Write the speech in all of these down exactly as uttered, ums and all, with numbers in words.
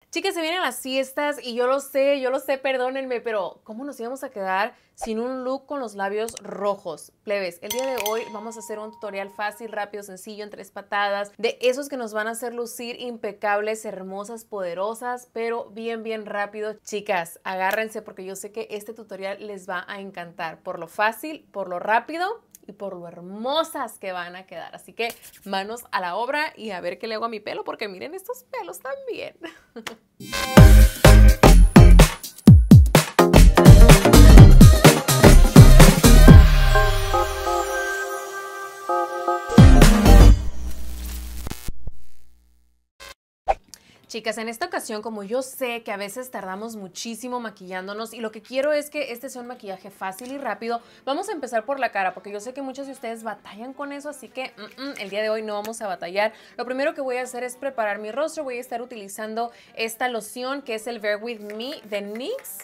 Chicas, se vienen las fiestas y yo lo sé, yo lo sé, perdónenme, pero ¿cómo nos íbamos a quedar sin un look con los labios rojos? Plebes, el día de hoy vamos a hacer un tutorial fácil, rápido, sencillo, en tres patadas, de esos que nos van a hacer lucir impecables, hermosas, poderosas, pero bien, bien rápido. Chicas, agárrense porque yo sé que este tutorial les va a encantar, por lo fácil, por lo rápido y por lo hermosas que van a quedar. Así que manos a la obra y a ver qué le hago a mi pelo, porque miren estos pelos también. Chicas, en esta ocasión, como yo sé que a veces tardamos muchísimo maquillándonos y lo que quiero es que este sea un maquillaje fácil y rápido, vamos a empezar por la cara, porque yo sé que muchos de ustedes batallan con eso, así que mm, mm, el día de hoy no vamos a batallar. Lo primero que voy a hacer es preparar mi rostro. Voy a estar utilizando esta loción que es el Bear With Me de N Y X.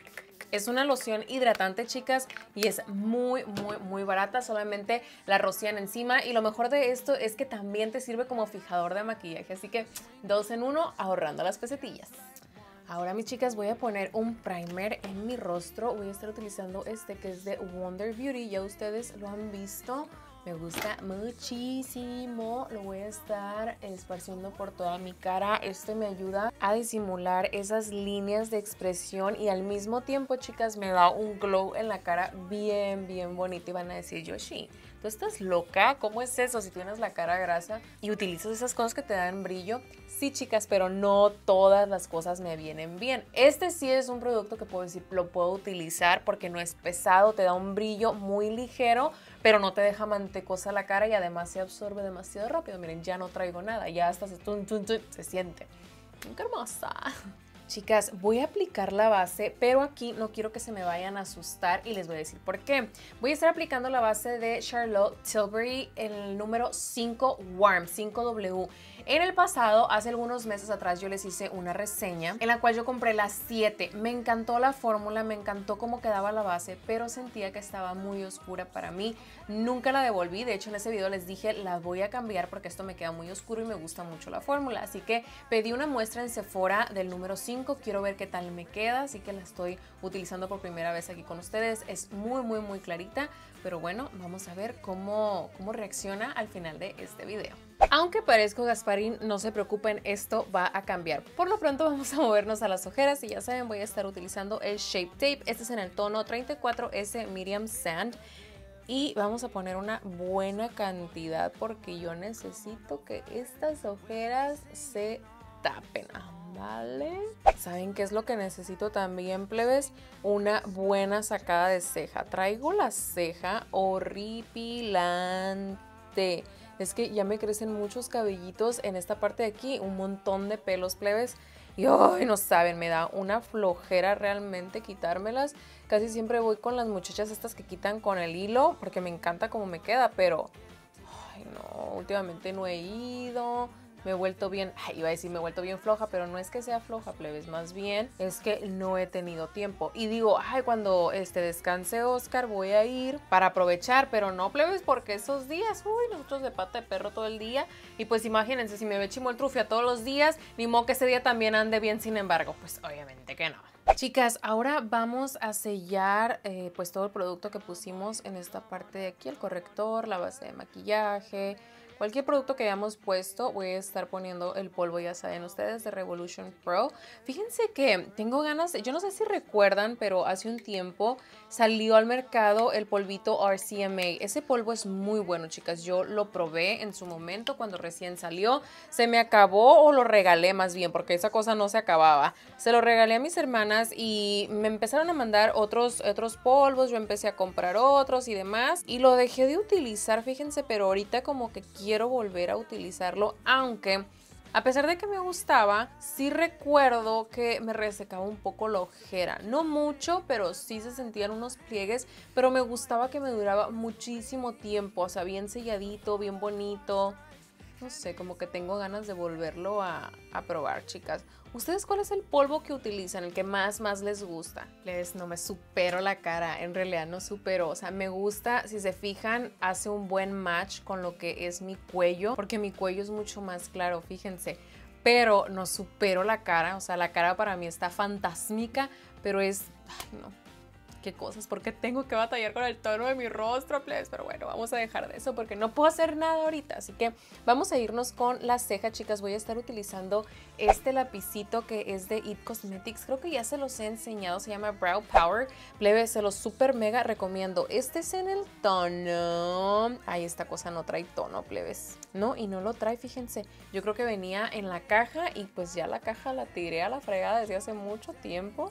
Es una loción hidratante, chicas, y es muy, muy, muy barata. Solamente la rocian encima y lo mejor de esto es que también te sirve como fijador de maquillaje. Así que dos en uno, ahorrando las pesetillas. Ahora, mis chicas, voy a poner un primer en mi rostro. Voy a estar utilizando este que es de Wonder Beauty. Ya ustedes lo han visto. Me gusta muchísimo. Lo voy a estar esparciendo por toda mi cara. Este me ayuda a disimular esas líneas de expresión y al mismo tiempo, chicas, me da un glow en la cara bien, bien bonito. Y van a decir, Yoshi, ¿tú estás loca? ¿Cómo es eso si tienes la cara grasa y utilizas esas cosas que te dan brillo? Sí, chicas, pero no todas las cosas me vienen bien. Este sí es un producto que puedo decir, lo puedo utilizar porque no es pesado, te da un brillo muy ligero, pero no te deja mantecosa la cara y además se absorbe demasiado rápido. Miren, ya no traigo nada, ya hasta se, tun, tun, tun, se siente. ¡Qué hermosa! Chicas, voy a aplicar la base, pero aquí no quiero que se me vayan a asustar y les voy a decir por qué. Voy a estar aplicando la base de Charlotte Tilbury en el número cinco Warm, cinco W. En el pasado, hace algunos meses atrás, yo les hice una reseña en la cual yo compré la siete. Me encantó la fórmula, me encantó cómo quedaba la base, pero sentía que estaba muy oscura para mí. Nunca la devolví. De hecho, en ese video les dije, la voy a cambiar porque esto me queda muy oscuro y me gusta mucho la fórmula. Así que pedí una muestra en Sephora del número cinco. Quiero ver qué tal me queda, así que la estoy utilizando por primera vez aquí con ustedes. Es muy, muy, muy clarita, pero bueno, vamos a ver cómo, cómo reacciona al final de este video. Aunque parezco Gasparín, no se preocupen, esto va a cambiar. Por lo pronto vamos a movernos a las ojeras y ya saben, voy a estar utilizando el Shape Tape. Este es en el tono treinta y cuatro S Medium Sand. Y vamos a poner una buena cantidad porque yo necesito que estas ojeras se tapen. ¿Vale? ¿Saben qué es lo que necesito también, plebes? Una buena sacada de ceja. Traigo la ceja horripilante. Es que ya me crecen muchos cabellitos en esta parte de aquí, un montón de pelos, plebes. Y ay, no saben, me da una flojera realmente quitármelas. Casi siempre voy con las muchachas estas que quitan con el hilo, porque me encanta cómo me queda, pero ay, no, últimamente no he ido. Me he vuelto bien, ay, iba a decir me he vuelto bien floja, pero no es que sea floja, plebes, más bien es que no he tenido tiempo. Y digo, ay, cuando este descanse Oscar voy a ir para aprovechar, pero no, plebes, porque esos días, uy, nosotros de pata de perro todo el día. Y pues imagínense, si me ve chimoltrufia todos los días, ni modo que ese día también ande bien, sin embargo, pues obviamente que no. Chicas, ahora vamos a sellar eh, pues todo el producto que pusimos en esta parte de aquí, el corrector, la base de maquillaje. Cualquier producto que hayamos puesto, voy a estar poniendo el polvo, ya saben ustedes, de Revolution Pro. Fíjense que tengo ganas, yo no sé si recuerdan, pero hace un tiempo salió al mercado el polvito R C M A. Ese polvo es muy bueno, chicas. Yo lo probé en su momento cuando recién salió. Se me acabó o lo regalé más bien, porque esa cosa no se acababa. Se lo regalé a mis hermanas y me empezaron a mandar otros, otros polvos. Yo empecé a comprar otros y demás. Y lo dejé de utilizar, fíjense, pero ahorita como que quiero volver a utilizarlo, aunque a pesar de que me gustaba, sí recuerdo que me resecaba un poco la ojera. No mucho, pero sí se sentían unos pliegues, pero me gustaba que me duraba muchísimo tiempo, o sea, bien selladito, bien bonito. No sé, como que tengo ganas de volverlo a, a probar, chicas. ¿Ustedes cuál es el polvo que utilizan, el que más, más les gusta? Les, no me supero la cara, en realidad no supero. O sea, me gusta, si se fijan, hace un buen match con lo que es mi cuello, porque mi cuello es mucho más claro, fíjense. pero no supero la cara. O sea, la cara para mí está fantásmica, pero es, ay no, qué cosas, porque tengo que batallar con el tono de mi rostro, please. Pero bueno, vamos a dejar de eso porque no puedo hacer nada ahorita. Así que vamos a irnos con la ceja, chicas. Voy a estar utilizando este lapicito que es de It Cosmetics. Creo que ya se los he enseñado, se llama Brow Power. Plebe, se los super mega recomiendo. Este es en el tono. Ay, esta cosa no trae tono, plebes. No, y no lo trae, fíjense. Yo creo que venía en la caja y pues ya la caja la tiré a la fregada desde hace mucho tiempo.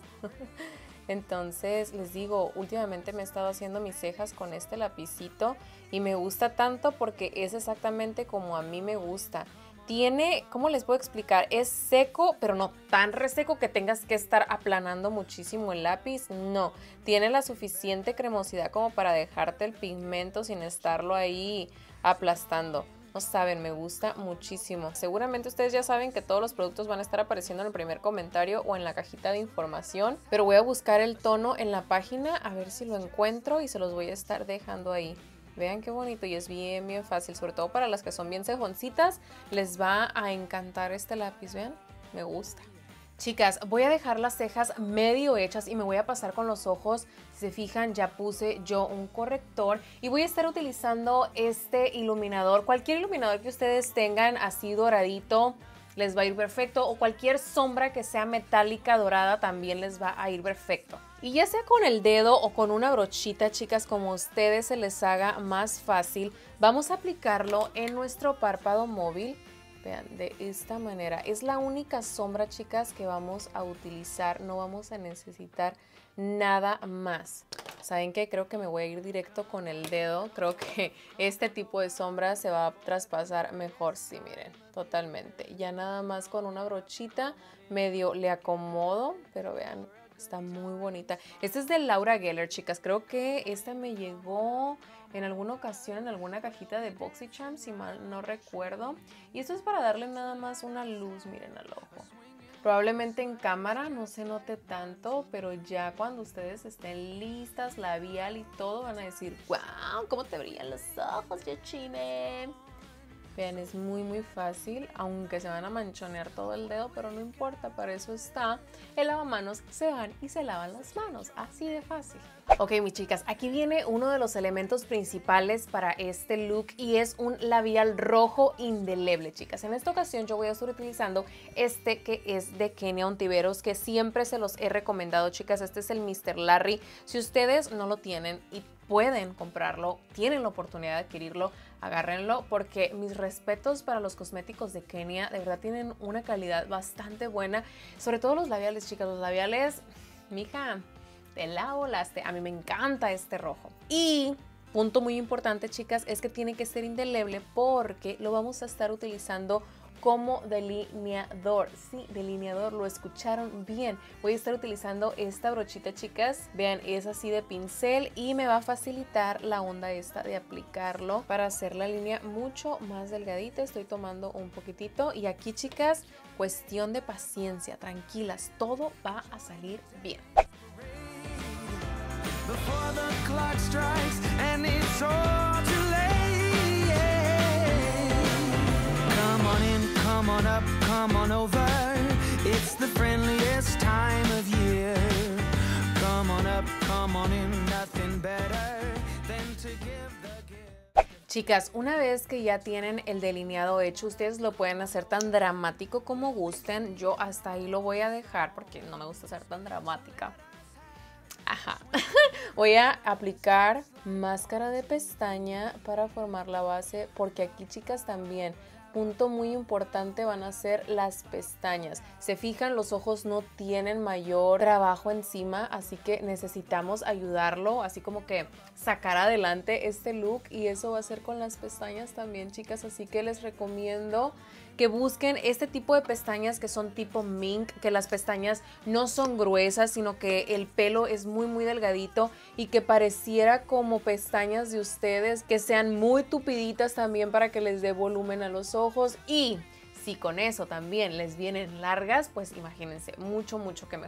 Entonces, les digo, últimamente me he estado haciendo mis cejas con este lapicito y me gusta tanto porque es exactamente como a mí me gusta. Tiene, ¿cómo les puedo explicar? Es seco, pero no tan reseco que tengas que estar aplanando muchísimo el lápiz. No, tiene la suficiente cremosidad como para dejarte el pigmento sin estarlo ahí aplastando. No saben, me gusta muchísimo. Seguramente ustedes ya saben que todos los productos van a estar apareciendo en el primer comentario o en la cajita de información, pero voy a buscar el tono en la página a ver si lo encuentro y se los voy a estar dejando ahí. Vean qué bonito y es bien, bien fácil, sobre todo para las que son bien cejoncitas, les va a encantar este lápiz, vean, me gusta. Chicas, voy a dejar las cejas medio hechas y me voy a pasar con los ojos. Si se fijan, ya puse yo un corrector y voy a estar utilizando este iluminador. Cualquier iluminador que ustedes tengan así doradito les va a ir perfecto, o cualquier sombra que sea metálica dorada también les va a ir perfecto. Y ya sea con el dedo o con una brochita, chicas, como a ustedes se les haga más fácil, vamos a aplicarlo en nuestro párpado móvil. Vean, de esta manera. Es la única sombra, chicas, que vamos a utilizar. No vamos a necesitar nada más. ¿Saben qué? Creo que me voy a ir directo con el dedo. Creo que este tipo de sombra se va a traspasar mejor. Sí, miren, totalmente. Ya nada más con una brochita medio le acomodo, pero vean, está muy bonita. Esta es de Laura Geller, chicas. Creo que esta me llegó en alguna ocasión en alguna cajita de BoxyCharm, si mal no recuerdo. Y esto es para darle nada más una luz, miren, al ojo. Probablemente en cámara no se note tanto, pero ya cuando ustedes estén listas, labial y todo, van a decir, wow, cómo te brillan los ojos, Yochime. Vean, es muy muy fácil, aunque se van a manchonear todo el dedo, pero no importa, para eso está el lavamanos. Se van y se lavan las manos, así de fácil. Ok, mis chicas, aquí viene uno de los elementos principales para este look y es un labial rojo indeleble, chicas. En esta ocasión yo voy a estar utilizando este que es de Kenia Ontiveros, que siempre se los he recomendado, chicas. Este es el míster Larry. Si ustedes no lo tienen y pueden comprarlo, tienen la oportunidad de adquirirlo, agárrenlo, porque mis respetos para los cosméticos de Kenia, de verdad tienen una calidad bastante buena, sobre todo los labiales, chicas. Los labiales, mija, te la volaste. A mí me encanta este rojo. Y punto muy importante, chicas, es que tiene que ser indeleble porque lo vamos a estar utilizando como delineador. Sí, delineador, lo escucharon bien. Voy a estar utilizando esta brochita, chicas. Vean, es así de pincel y me va a facilitar la onda esta de aplicarlo para hacer la línea mucho más delgadita. Estoy tomando un poquitito y aquí, chicas, cuestión de paciencia, tranquilas, todo va a salir bien. Before the clock strikes and it's all too late, yeah. Come on in, come on up, come on over. It's the friendliest time of year. Come on up, come on in, nothing better than to give the gift. Chicas, una vez que ya tienen el delineado hecho, ustedes lo pueden hacer tan dramático como gusten. Yo hasta ahí lo voy a dejar porque no me gusta ser tan dramática. Ajá. Voy a aplicar máscara de pestaña para formar la base, porque aquí, chicas, también punto muy importante van a ser las pestañas. Se fijan, los ojos no tienen mayor trabajo encima, así que necesitamos ayudarlo, así como que sacar adelante este look, y eso va a ser con las pestañas también, chicas. Así que les recomiendo que busquen este tipo de pestañas que son tipo mink, que las pestañas no son gruesas, sino que el pelo es muy muy delgadito y que pareciera como pestañas de ustedes, que sean muy tupiditas también para que les dé volumen a los ojos. Y si con eso también les vienen largas, pues imagínense, mucho mucho que mejor.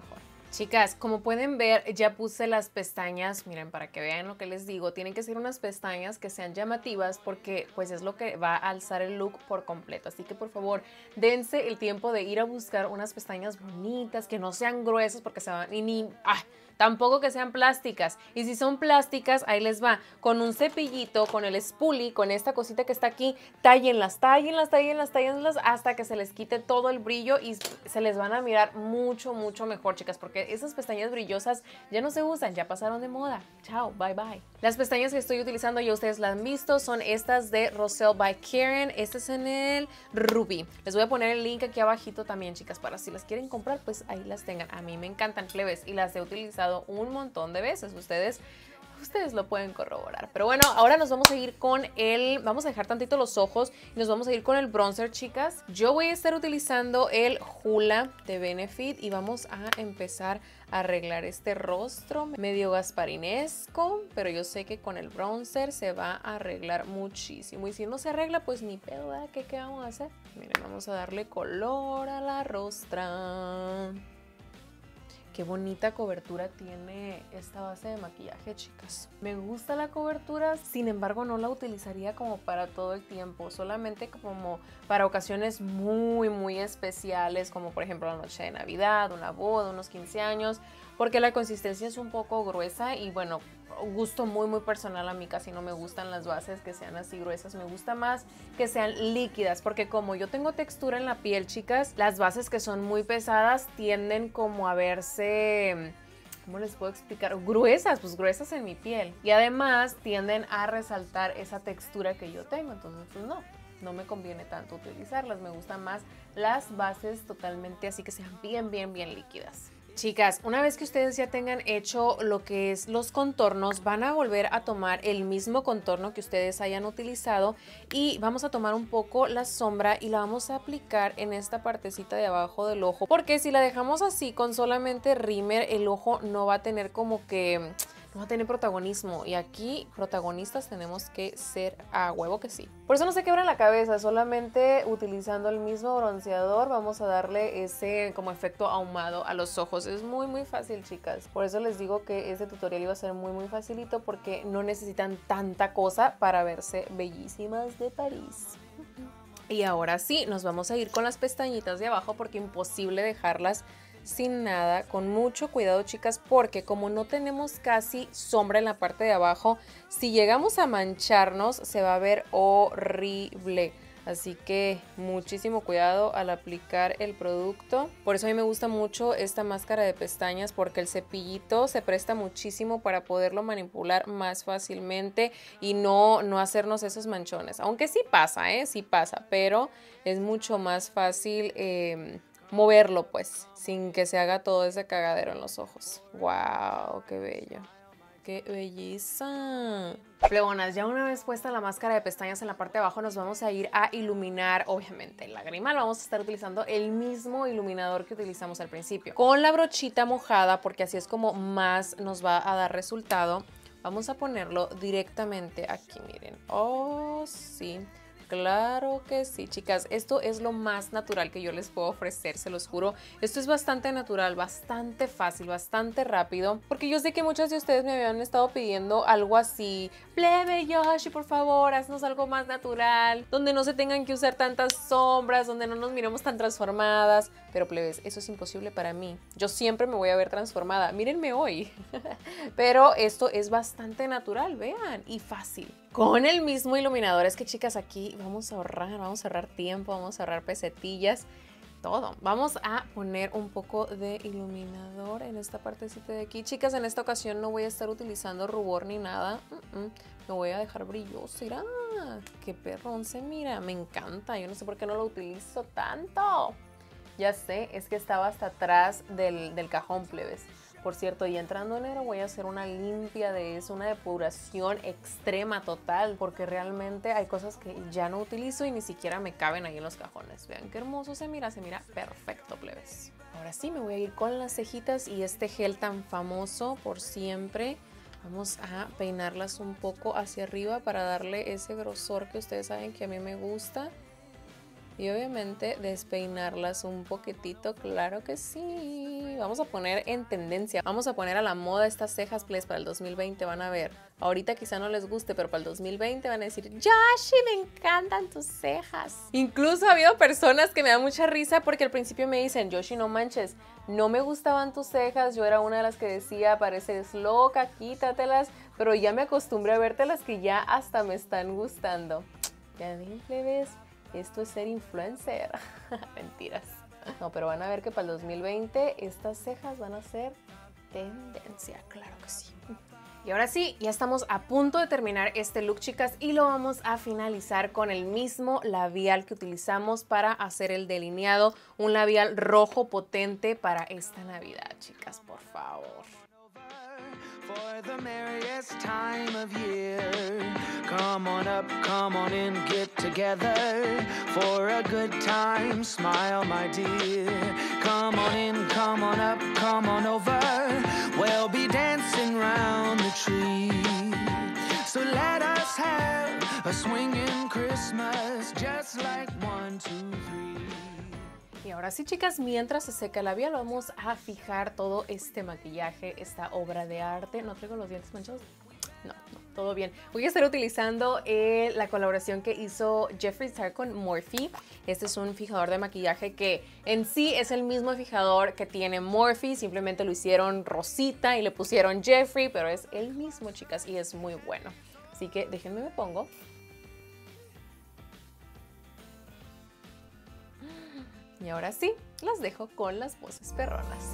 Chicas, como pueden ver, ya puse las pestañas, miren, para que vean lo que les digo, tienen que ser unas pestañas que sean llamativas porque pues es lo que va a alzar el look por completo. Así que por favor, dense el tiempo de ir a buscar unas pestañas bonitas, que no sean gruesas porque se van, y ni, ah, tampoco que sean plásticas. Y si son plásticas, ahí les va, con un cepillito, con el spoolie, con esta cosita que está aquí, tállenlas, tállenlas, tállenlas, tállenlas hasta que se les quite todo el brillo y se les van a mirar mucho, mucho mejor, chicas, porque esas pestañas brillosas ya no se usan, ya pasaron de moda. Chao, bye bye. Las pestañas que estoy utilizando, ya ustedes las han visto, son estas de Roselle by Karen. Este es en el Ruby. Les voy a poner el link aquí abajito también, chicas, para si las quieren comprar, pues ahí las tengan. A mí me encantan, plebes, y las he utilizado un montón de veces. Ustedes Ustedes lo pueden corroborar. Pero bueno, ahora nos vamos a ir con el... Vamos a dejar tantito los ojos y nos vamos a ir con el bronzer, chicas. Yo voy a estar utilizando el Hoola de Benefit y vamos a empezar a arreglar este rostro medio gasparinesco, pero yo sé que con el bronzer se va a arreglar muchísimo. Y si no se arregla, pues ni pedo, ¿verdad? ¿Qué, qué vamos a hacer? Miren, vamos a darle color a la rostra. Qué bonita cobertura tiene esta base de maquillaje, chicas. Me gusta la cobertura, sin embargo no la utilizaría como para todo el tiempo, solamente como para ocasiones muy, muy especiales, como por ejemplo la noche de Navidad, una boda, unos quince años, porque la consistencia es un poco gruesa y bueno, gusto muy muy personal, a mí casi no me gustan las bases que sean así gruesas, me gusta más que sean líquidas, porque como yo tengo textura en la piel, chicas, las bases que son muy pesadas tienden como a verse, ¿cómo les puedo explicar? Gruesas, pues gruesas en mi piel, y además tienden a resaltar esa textura que yo tengo, entonces pues no, no me conviene tanto utilizarlas, me gustan más las bases totalmente así que sean bien bien bien líquidas. Chicas, una vez que ustedes ya tengan hecho lo que es los contornos, van a volver a tomar el mismo contorno que ustedes hayan utilizado y vamos a tomar un poco la sombra y la vamos a aplicar en esta partecita de abajo del ojo, porque si la dejamos así con solamente rímel, el ojo no va a tener como que... no va a tener protagonismo, y aquí protagonistas tenemos que ser a huevo que sí. Por eso no se quebra la cabeza, solamente utilizando el mismo bronceador vamos a darle ese como efecto ahumado a los ojos. Es muy muy fácil, chicas. Por eso les digo que este tutorial iba a ser muy muy facilito, porque no necesitan tanta cosa para verse bellísimas de París. Y ahora sí, nos vamos a ir con las pestañitas de abajo, porque imposible dejarlas sin nada, con mucho cuidado, chicas, porque como no tenemos casi sombra en la parte de abajo, si llegamos a mancharnos se va a ver horrible. Así que muchísimo cuidado al aplicar el producto. Por eso a mí me gusta mucho esta máscara de pestañas, porque el cepillito se presta muchísimo para poderlo manipular más fácilmente y no, no hacernos esos manchones. Aunque sí pasa, ¿eh? Sí pasa, pero es mucho más fácil... Eh, moverlo pues, sin que se haga todo ese cagadero en los ojos. ¡Wow! ¡Qué bello! ¡Qué belleza! Plebonas, ya una vez puesta la máscara de pestañas en la parte de abajo, nos vamos a ir a iluminar, obviamente, el lagrimal. Vamos a estar utilizando el mismo iluminador que utilizamos al principio, con la brochita mojada, porque así es como más nos va a dar resultado. Vamos a ponerlo directamente aquí, miren. ¡Oh, sí! Claro que sí, chicas, esto es lo más natural que yo les puedo ofrecer, se los juro. Esto es bastante natural, bastante fácil, bastante rápido, porque yo sé que muchas de ustedes me habían estado pidiendo algo así: plebe Yoshi, por favor, haznos algo más natural, donde no se tengan que usar tantas sombras, donde no nos miremos tan transformadas. Pero plebes, eso es imposible para mí. Yo siempre me voy a ver transformada, mírenme hoy. Pero esto es bastante natural, vean, y fácil. Con el mismo iluminador, es que chicas, aquí vamos a ahorrar, vamos a ahorrar tiempo, vamos a ahorrar pesetillas, todo. Vamos a poner un poco de iluminador en esta partecita de aquí. Chicas, en esta ocasión no voy a estar utilizando rubor ni nada. Mm -mm. Me voy a dejar brilloso. Mira, qué perrón se mira. Me encanta. Yo no sé por qué no lo utilizo tanto. Ya sé, es que estaba hasta atrás del, del cajón, plebes. Por cierto, y entrando enero voy a hacer una limpia de eso, una depuración extrema total, porque realmente hay cosas que ya no utilizo y ni siquiera me caben ahí en los cajones. Vean qué hermoso se mira, se mira perfecto, plebes. Ahora sí, me voy a ir con las cejitas y este gel tan famoso por siempre. Vamos a peinarlas un poco hacia arriba para darle ese grosor que ustedes saben que a mí me gusta. Y obviamente despeinarlas un poquitito, claro que sí. sí, vamos a poner en tendencia, vamos a poner a la moda estas cejas, please, para el dos mil veinte, van a ver. Ahorita quizá no les guste, pero para el dos mil veinte van a decir, Yoshi, me encantan tus cejas. Incluso ha habido personas que me dan mucha risa porque al principio me dicen, Yoshi, no manches, no me gustaban tus cejas, yo era una de las que decía, pareces loca, quítatelas, pero ya me acostumbré a verte las que ya hasta me están gustando. Ya ven, plebes, esto es ser influencer. Mentiras. No, pero van a ver que para el dos mil veinte estas cejas van a ser tendencia, claro que sí. Y ahora sí, ya estamos a punto de terminar este look, chicas, y lo vamos a finalizar con el mismo labial que utilizamos para hacer el delineado, un labial rojo potente para esta Navidad, chicas, por favor. For the merriest time of year, come on up, come on in, get together for a good time, smile my dear. Come on in, come on up, come on over, we'll be dancing round the tree. So let us have a swinging Christmas, just like one, two, three. Y ahora sí, chicas, mientras se seca el labial, vamos a fijar todo este maquillaje, esta obra de arte. ¿No traigo los dientes manchados? No, no, todo bien. Voy a estar utilizando eh, la colaboración que hizo Jeffree Star con Morphe. Este es un fijador de maquillaje que en sí es el mismo fijador que tiene Morphe, simplemente lo hicieron rosita y le pusieron Jeffree, pero es el mismo, chicas, y es muy bueno. Así que déjenme me pongo. Y ahora sí, las dejo con las voces perronas.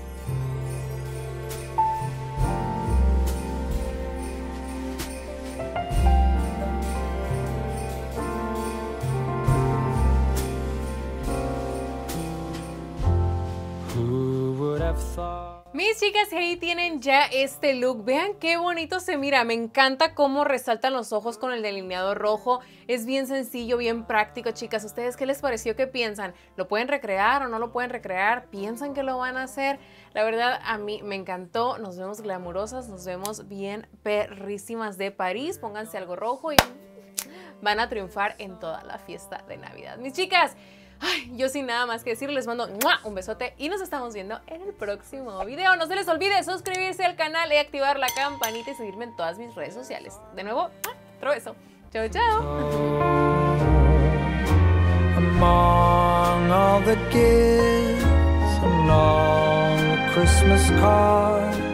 Who would have thought? Mis chicas, ahí tienen ya este look. Vean qué bonito se mira. Me encanta cómo resaltan los ojos con el delineado rojo. Es bien sencillo, bien práctico, chicas. ¿Ustedes qué les pareció? ¿Qué piensan? ¿Lo pueden recrear o no lo pueden recrear? ¿Piensan que lo van a hacer? La verdad, a mí me encantó. Nos vemos glamurosas, nos vemos bien perrísimas de París. Pónganse algo rojo y van a triunfar en toda la fiesta de Navidad. Mis chicas, ay, yo sin nada más que decir, les mando un besote y nos estamos viendo en el próximo video. No se les olvide suscribirse al canal y activar la campanita y seguirme en todas mis redes sociales. De nuevo, otro beso. Chao, chao. Among all the gifts and all the Christmas cards,